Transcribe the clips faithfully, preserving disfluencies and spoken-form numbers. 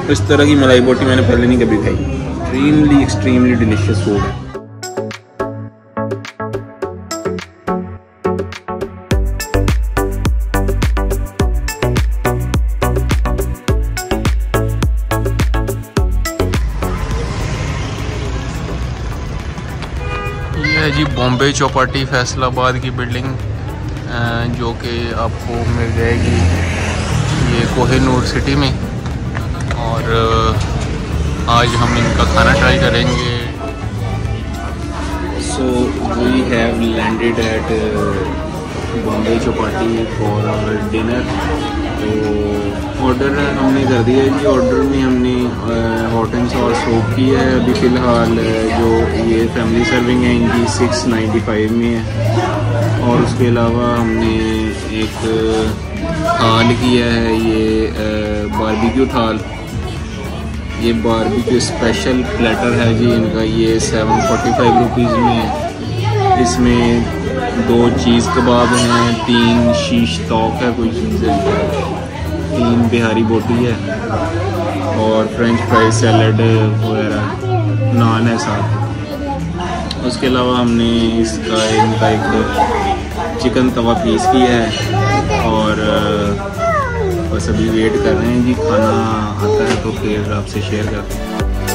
इस तरह की मलाई बोटी मैंने पहले नहीं कभी खाई। एक्सट्रीमली एक्सट्रीमली डिलीशियस फूड है। ये है जी बॉम्बे चौपाटी फैसलाबाद की बिल्डिंग, जो कि आपको मिल जाएगी ये कोहिनूर सिटी में। और आज हम इनका खाना ट्राई करेंगे। So we have landed at Bombay Chowpatty for our dinner. तो ऑर्डर हमने कर दिया है जी। ऑर्डर में हमने हॉट एंड सॉर सूप की है। अभी फ़िलहाल जो ये फैमिली सर्विंग है इनकी सिक्स नाइन्टी फाइव में है। और उसके अलावा हमने एक थाल किया है, ये बारबेक्यू थाल। ये बारबेक्यू स्पेशल प्लेटर है जी इनका। ये सेवन फोर्टी फाइव रुपीज़ में है। इसमें दो चीज़ कबाब हैं, तीन शीश तौक है कोई चीज़ है, तीन बिहारी बोटी है और फ्रेंच फ्राई सैलड वगैरह नान है साथ। उसके अलावा हमने इसका इनका एक चिकन तवा पीस किया है। और बस अभी वेट कर रहे हैं जी, खाना आता है तो फिर आपसे शेयर करते हैं।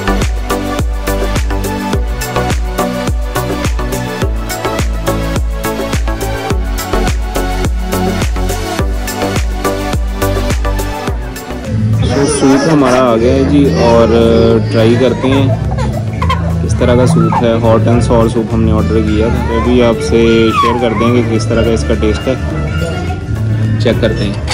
तो सूप हमारा आ गया है जी और ट्राई करते हैं किस तरह का सूप है। हॉट एंड सॉर सूप हमने ऑर्डर किया था, तो भी आपसे शेयर कर देंगे किस तरह का इसका टेस्ट है। चेक करते हैं।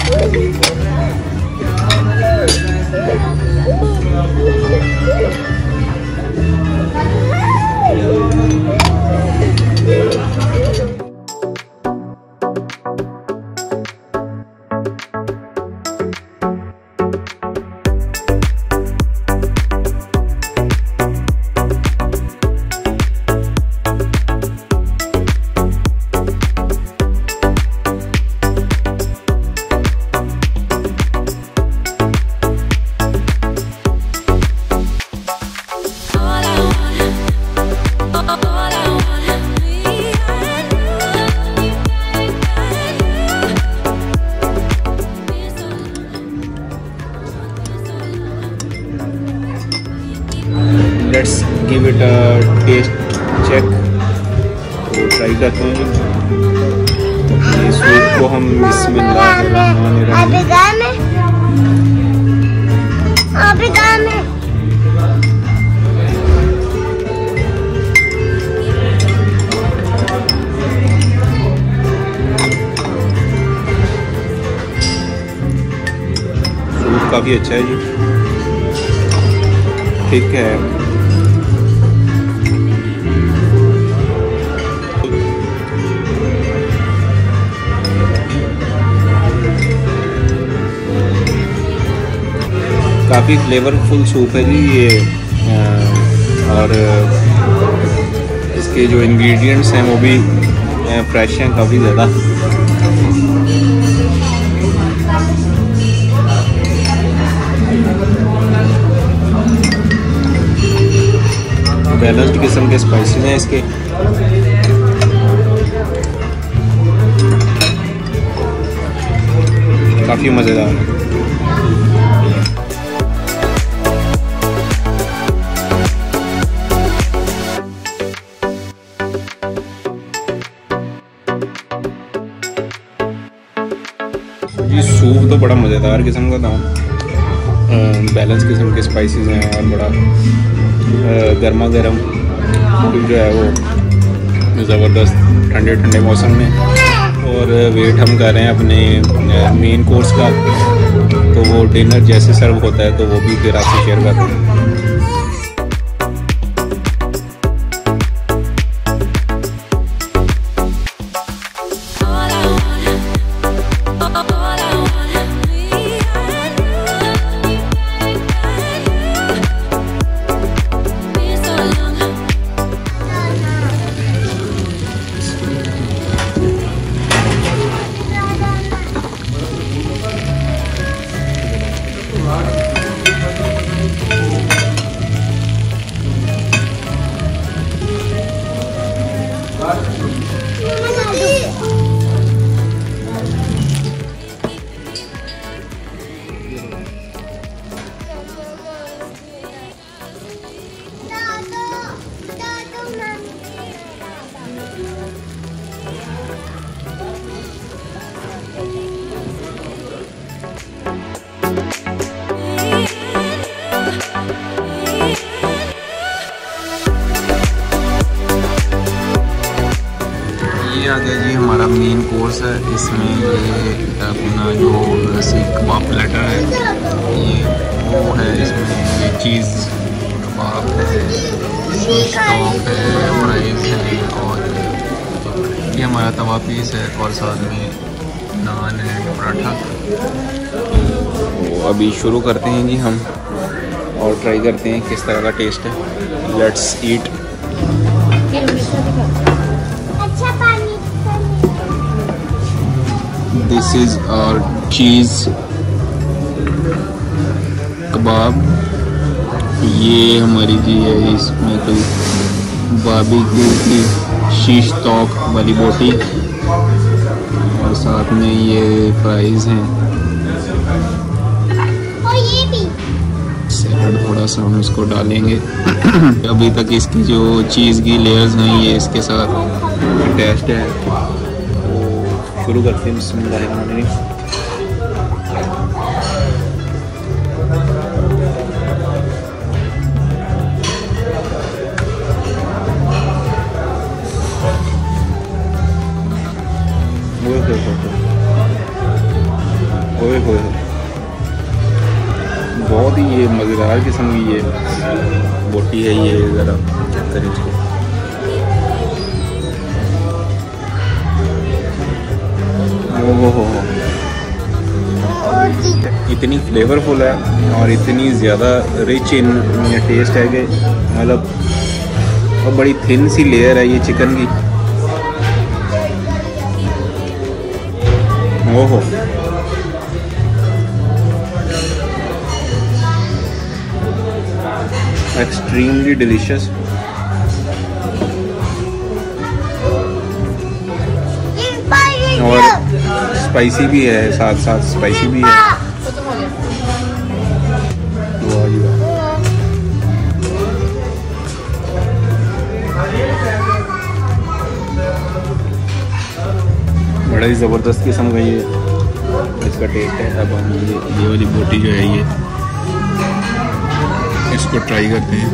Let's give it a taste check. तो ट्राई करते हैं। ये सूप को हम सूप काफ़ी अच्छा है जी, ठीक है। काफ़ी फ्लेवरफुल सूप है जी ये। और इसके जो इंग्रेडिएंट्स हैं वो भी फ्रेश हैं काफ़ी ज़्यादा। बैलेंस्ड किस्म के स्पाइसेस हैं इसके। काफ़ी मज़ेदार है। जी सूप तो बड़ा मज़ेदार किस्म का था, बैलेंस किस्म के स्पाइसेस हैं और बड़ा गर्मा गर्म जो है वो ज़बरदस्त ठंडे ठंडे मौसम में। और वेट हम कर रहे हैं अपने मेन कोर्स का, तो वो डिनर जैसे सर्व होता है तो वो भी फिर आपसे शेयर करते हैं। कोर्स है। इसमें ये अपना जो सीख कबाब प्लेटर है ये वो है, इसमें ये चीज़ कबाब है, शीश कबाब है, फ्राइज है और ये हमारा तवा पीस है और साथ में नान है, पराठा। तो अभी शुरू करते हैं जी हम और ट्राई करते हैं किस तरह का टेस्ट है। Let's eat. This is our cheese kebab. ये हमारी जी है, इसमें कोई बारबेक्यू की शीश तोक वाली बोटी और साथ में ये फ्राइज हैं। सैलड थोड़ा सा हम इसको डालेंगे। अभी तक इसकी जो चीज़ की लेयर्स हैं ये इसके साथ अटैच्ड है। तो शुरू करते हैं। बिस्मिल्लाहिर्रहमानिर्रहीम। ओए होए, बहुत ही ये मज़ेदार किस्म की ये बोटी है। ये ज़रा चेक करें इसको। ओहो हो हो, इतनी फ्लेवरफुल है और इतनी ज़्यादा रिच इन टेस्ट है कि मतलब, और बड़ी थिन सी लेयर है ये चिकन की। ओहो, एक्सट्रीमली डिलीशियस। और स्पाइसी भी है, साथ साथ स्पाइसी भी है। बड़ा ही ज़बरदस्त किस्म का ये इसका टेस्ट है। अब हम ये ये वाली बोटी जो है ये इसको ट्राई करते हैं।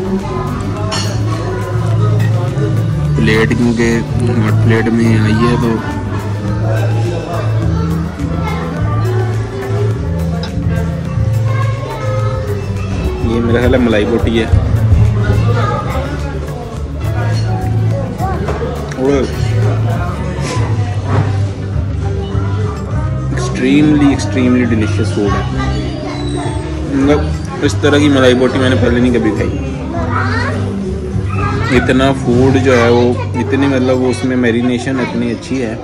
प्लेट क्योंकि हॉट प्लेट में आई है तो ये मेरा ख्याल है मलाई बोटी है। और एक्सट्रीमली एक्सट्रीमली डिलीशियस फूड है। मतलब इस तरह की मलाई बोटी मैंने पहले नहीं कभी खाई। इतना फूड जो है वो इतनी, मतलब वो उसमें मैरिनेशन इतनी अच्छी है।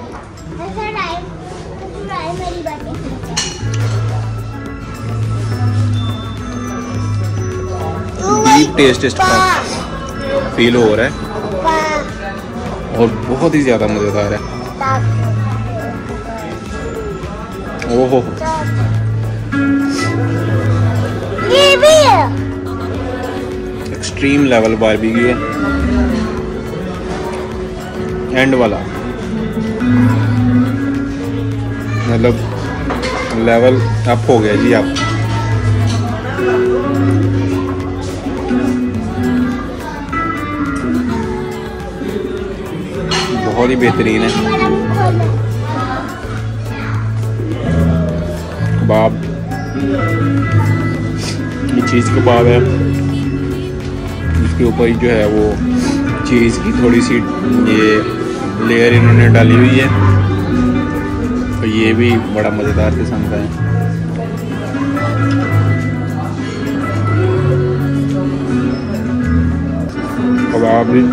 डीप टेस्ट इसका फील हो रहा है और बहुत ही ज़्यादा मज़ेदार है। ओहो, ये भी है। एक्सट्रीम लेवल बारबेक्यू है, एंड वाला मतलब लेवल अप हो गया जी। आप बहुत ही बेहतरीन है। कबाब, ये चीज़ कबाब है। इसके ऊपर जो है वो चीज़ की थोड़ी सी ये लेयर इन्होंने डाली हुई है। तो ये भी बड़ा मज़ेदार किस्म का है। कबाब भी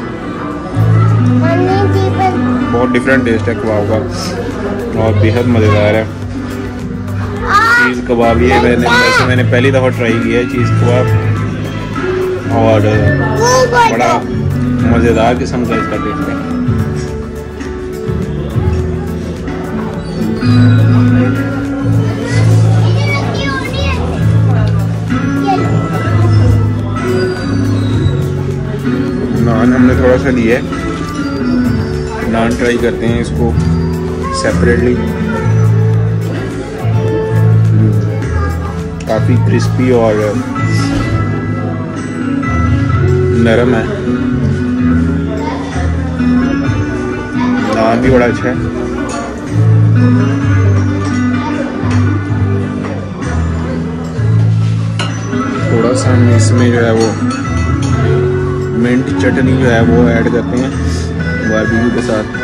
बहुत डिफरेंट टेस्ट है कबाब का और बेहद मज़ेदार है। चीज़ कबाब ये मैंने वैसे मैंने पहली दफ़ा ट्राई किया है चीज़ कबाब और बड़ा मज़ेदार किस्म का इसका टेस्ट है। नान हमने थोड़ा सा लिया है, नान ट्राई करते हैं इसको सेपरेटली। काफ़ी क्रिस्पी और नरम है। नान भी बड़ा अच्छा है। थोड़ा सा हम इसमें जो है वो मिंट चटनी जो है वो ऐड करते हैं बारबेक्यू के साथ।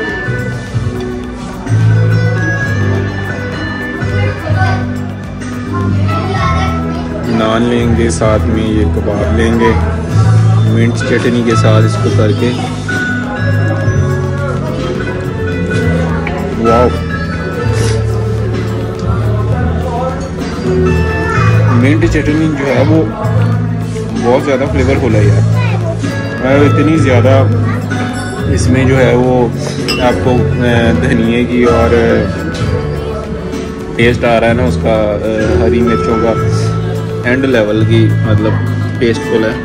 नान लेंगे, साथ में ये कबाब लेंगे, मिंट चटनी के साथ इसको करके। वाव, मिंट चटनी जो है वो बहुत ज़्यादा फ्लेवरफुल है यार, और इतनी ज़्यादा इसमें जो है वो आपको धनिए की और टेस्ट आ रहा है ना उसका, हरी मिर्चों का एंड लेवल की, मतलब टेस्टफुल है।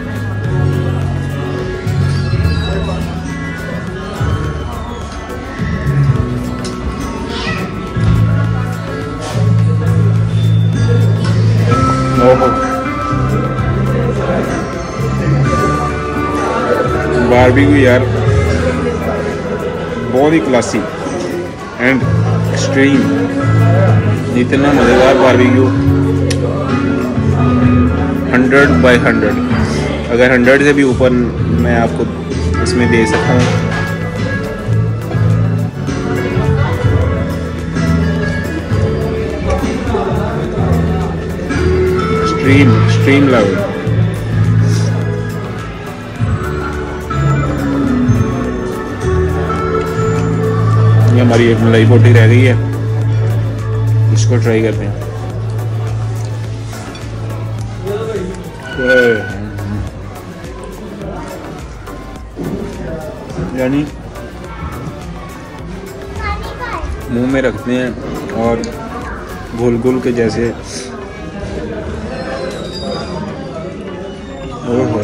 बारबेक्यू यार बहुत ही क्लासी एंड एक्सट्रीम, इतना मज़ेदार बारबेक्यू, हंड्रेड बाई हंड्रेड, अगर हंड्रेड से भी ऊपर मैं आपको इसमें दे सकता हूँ। Extreme extreme level. ये हमारी एक मलाई बोटी रह गई है, इसको ट्राई करते हैं। यानी मुंह में रखते हैं और घुल घुल के जैसे, ओह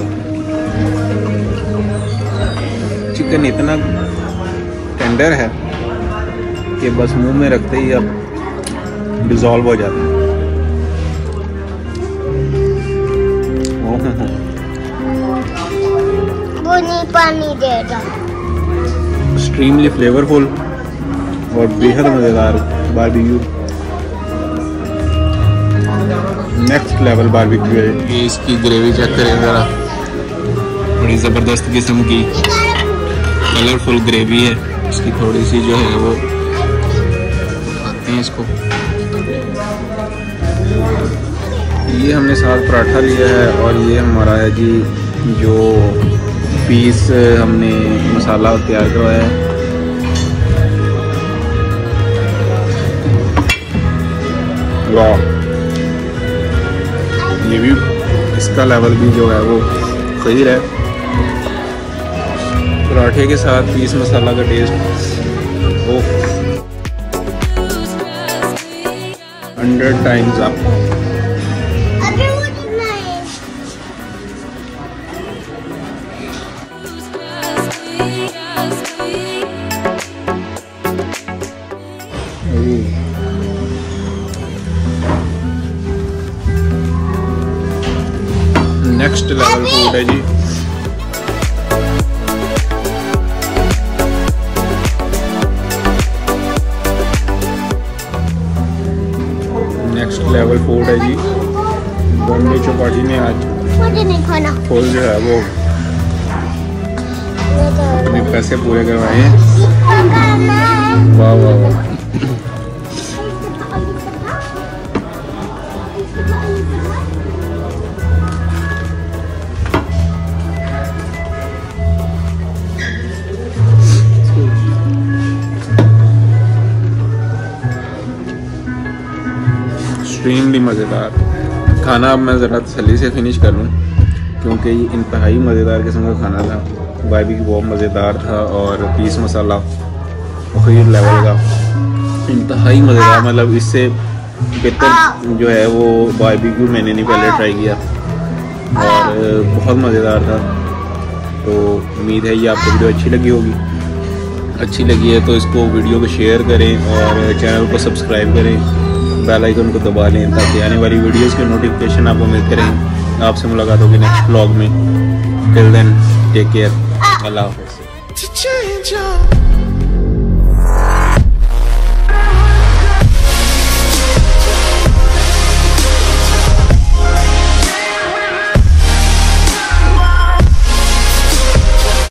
चिकन इतना टेंडर है कि बस मुंह में रखते ही अब डिज़ोल्व हो जाता है। वो नहीं पानी देगा। एक्सट्रीमली फ्लेवरफुल और बेहद मज़ेदार बारबेक्यू, नेक्स्ट लेवल बारबेक्यू है। ये इसकी ग्रेवी चेक करें ज़रा, बड़ी ज़बरदस्त किस्म की कलरफुल ग्रेवी है। इसकी थोड़ी सी जो है वो खाते हैं इसको। ये हमने साथ पराठा लिया है और ये हमारा है जी जो पीस हमने मसाला तैयार करवाया है। वाह, ये भी इसका लेवल भी जो है वो सही है। पराठे के साथ पीस मसाला का taste oh hundred times up. अभी वो कितना है? नेक्स्ट लेवल फूड है जी। नेक्स्ट लेवल फूड है जी। बॉम्बे चौपाटी ने आज मुझे नहीं खाना। फुल जो है वो अपने पैसे पूरे करवाए हैं। वाह वाह वाह। एक्सट्रीमली मज़ेदार खाना। अब मैं ज़रा तसल्ली से फिनिश कर लूँ क्योंकि ये इंतहाई मज़ेदार किस्म का खाना था। बारबेक्यू बहुत मज़ेदार था और पीस मसाला आखिरी लेवल का, इंतहाई मज़ेदार। मतलब इससे बेहतर जो है वो बारबेक्यू मैंने नहीं पहले ट्राई किया और बहुत मज़ेदार था। तो उम्मीद है ये आपको वीडियो अच्छी लगी होगी। अच्छी लगी है तो इसको वीडियो को शेयर करें और चैनल को सब्सक्राइब करें, बेल आइकन को दबा लें ताकि आने वाली वीडियोस के नोटिफिकेशन आपको मिलते रहें। आपसे मुलाकात होगी नेक्स्ट व्लॉग में। टिल देन टेक केयर, अल्लाह हाफ़िज़।